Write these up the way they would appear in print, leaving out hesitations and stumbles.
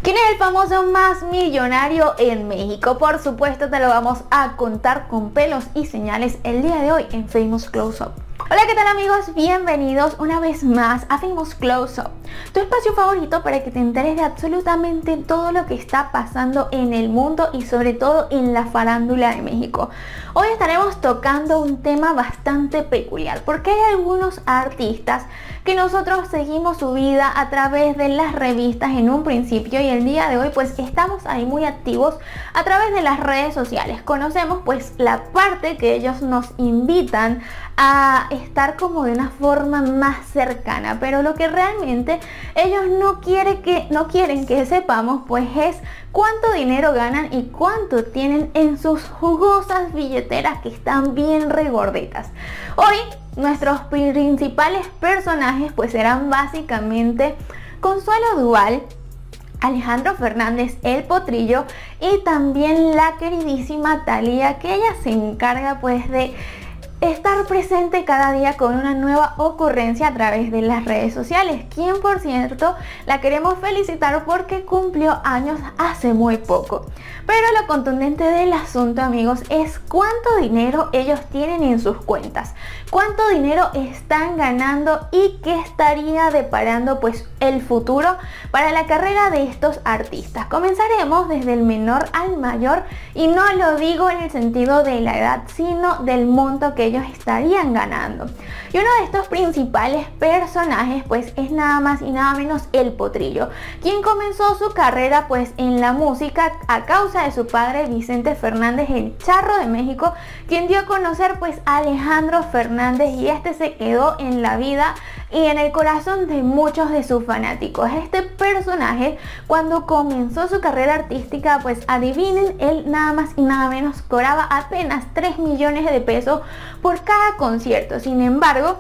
¿Quién es el famoso más millonario en México? Por supuesto te lo vamos a contar con pelos y señales el día de hoy en Famous Close Up. Hola, ¿qué tal amigos? Bienvenidos una vez más a Famous Close Up, tu espacio favorito para que te enteres de absolutamente todo lo que está pasando en el mundo y sobre todo en la farándula de México. Hoy estaremos tocando un tema bastante peculiar porque hay algunos artistas que nosotros seguimos su vida a través de las revistas en un principio y el día de hoy pues estamos ahí muy activos a través de las redes sociales. Conocemos pues la parte que ellos nos invitan a estar como de una forma más cercana, pero lo que realmente ellos no quieren que sepamos pues es cuánto dinero ganan y cuánto tienen en sus jugosas billeteras que están bien regorditas. Hoy nuestros principales personajes pues serán básicamente Consuelo Duval, Alejandro Fernández el Potrillo y también la queridísima Thalía, que ella se encarga pues de estar presente cada día con una nueva ocurrencia a través de las redes sociales, quien por cierto la queremos felicitar porque cumplió años hace muy poco. Pero lo contundente del asunto, amigos, es cuánto dinero ellos tienen en sus cuentas, cuánto dinero están ganando y qué estaría deparando pues el futuro para la carrera de estos artistas. Comenzaremos desde el menor al mayor y no lo digo en el sentido de la edad, sino del monto que ellos estarían ganando. Y uno de estos principales personajes pues es nada más y nada menos el Potrillo, quien comenzó su carrera pues en la música a causa de su padre Vicente Fernández, el Charro de México, quien dio a conocer pues a Alejandro Fernández, y este se quedó en la vida y en el corazón de muchos de sus fanáticos. Este personaje, cuando comenzó su carrera artística, pues adivinen, él nada más y nada menos cobraba apenas 3 millones de pesos por cada concierto. Sin embargo,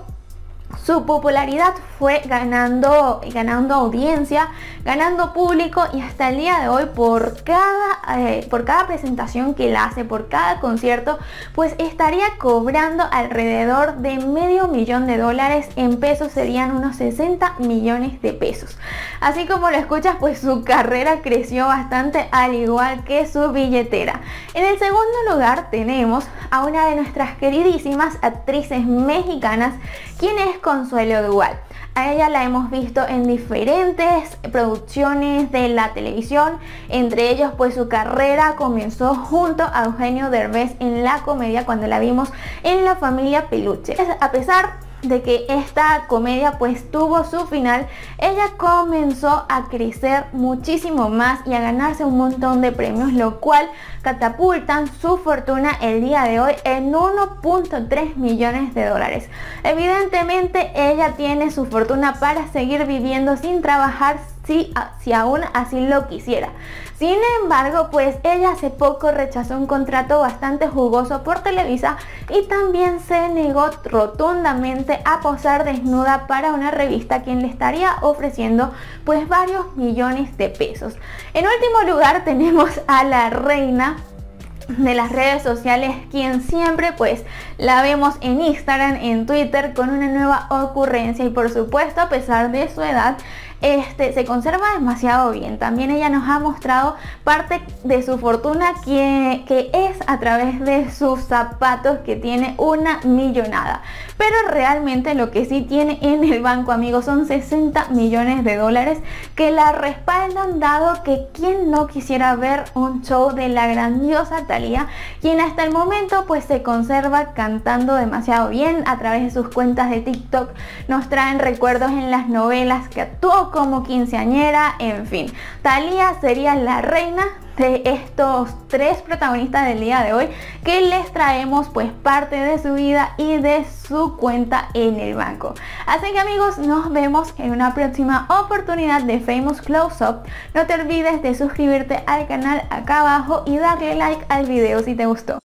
su popularidad fue ganando audiencia, ganando público, y hasta el día de hoy por cada presentación que él hace, por cada concierto, pues estaría cobrando alrededor de $500,000. En pesos serían unos 60 millones de pesos. Así como lo escuchas, pues su carrera creció bastante, al igual que su billetera. En el segundo lugar tenemos a una de nuestras queridísimas actrices mexicanas, quien es Consuelo Duval. A ella la hemos visto en diferentes producciones de la televisión, entre ellos pues su carrera comenzó junto a Eugenio Derbez en la comedia cuando la vimos en La Familia Peluche. A pesar de que esta comedia pues tuvo su final, ella comenzó a crecer muchísimo más y a ganarse un montón de premios, lo cual catapultan su fortuna el día de hoy en 1.3 millones de dólares. Evidentemente ella tiene su fortuna para seguir viviendo sin trabajar si aún así lo quisiera. Sin embargo, pues ella hace poco rechazó un contrato bastante jugoso por Televisa y también se negó rotundamente a posar desnuda para una revista, quien le estaría ofreciendo pues varios millones de pesos. En último lugar tenemos a la reina de las redes sociales, quien siempre pues la vemos en Instagram, en Twitter con una nueva ocurrencia, y por supuesto a pesar de su edad se conserva demasiado bien. También ella nos ha mostrado parte de su fortuna que es a través de sus zapatos, que tiene una millonada. Pero realmente lo que sí tiene en el banco, amigos, son 60 millones de dólares que la respaldan, dado que quien no quisiera ver un show de la grandiosa Thalía, quien hasta el momento pues se conserva cantando demasiado bien. A través de sus cuentas de TikTok nos traen recuerdos en las novelas que actuó como quinceañera, en fin. Thalía sería la reina de estos tres protagonistas del día de hoy, que les traemos pues parte de su vida y de su cuenta en el banco. Así que amigos, nos vemos en una próxima oportunidad de Famous Close Up. No te olvides de suscribirte al canal acá abajo y darle like al video si te gustó.